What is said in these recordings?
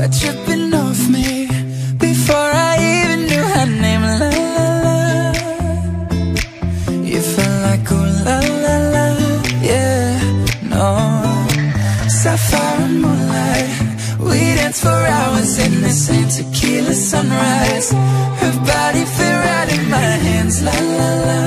were tripping off me before I even knew her name. La la la, you felt like ooh la la la, yeah, no. Sapphire and moonlight, we danced for hours in the same tequila sunrise. Her body fit right in my hands, la la la.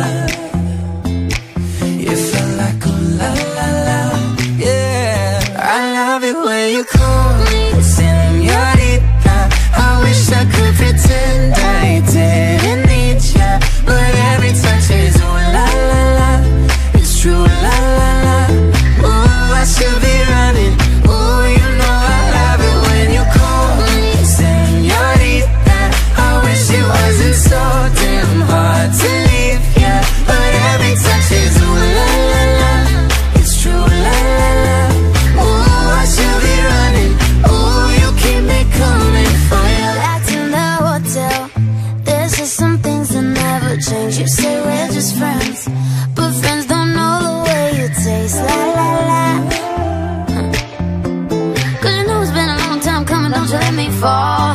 You felt like ooh la la la, yeah. I love it when you call me Señorita. I wish I could pretend I didn't need ya, but every touch is ooh la la la. It's true, la la la. Ooh, I should be running. Ooh, you know I love it when you call me Señorita. I wish it wasn't so damn hard to leave ya, but every touch is ooh la la la. It's true, la la la. Ooh, I should be running. Ooh, you keep me coming for ya. Back in the hotel, there's just some things that never change. You say we're just friends, but friends don't know the way you taste. La la la. Cause you know it's been a long time coming, don't you let me fall.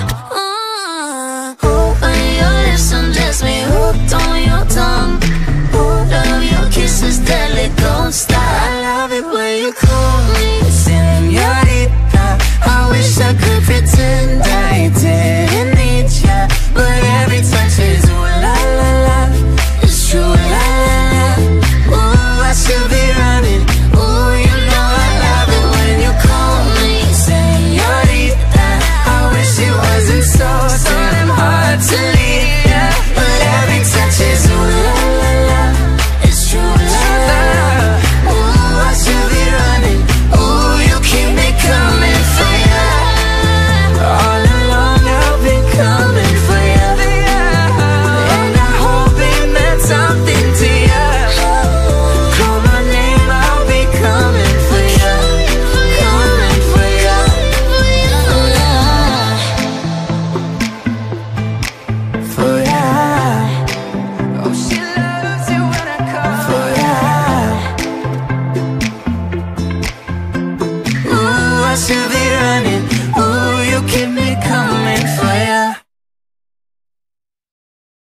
When your lips undress me, hooked on your tongue. Love your kisses deadly, don't stop. I love it when you call me Señorita. I wish I could pretend I didn't need ya, but every touch is ooh la la la. It's true, la la la. Ooh, I should be running. Ooh, you know I love it when you call me Señorita. I wish it wasn't so damn hard to leave ya, but every touch is ooh la la la. It's true, la la la. Ooh, I should be running. Ooh, you keep me coming for ya. All along I've been coming for ya, and I hope it meant something to ya. Call my name, I'll be coming for ya, coming for ya. For ya. Oh, she loves you when I call for ya. Ooh, I should be running. Ooh, you keep me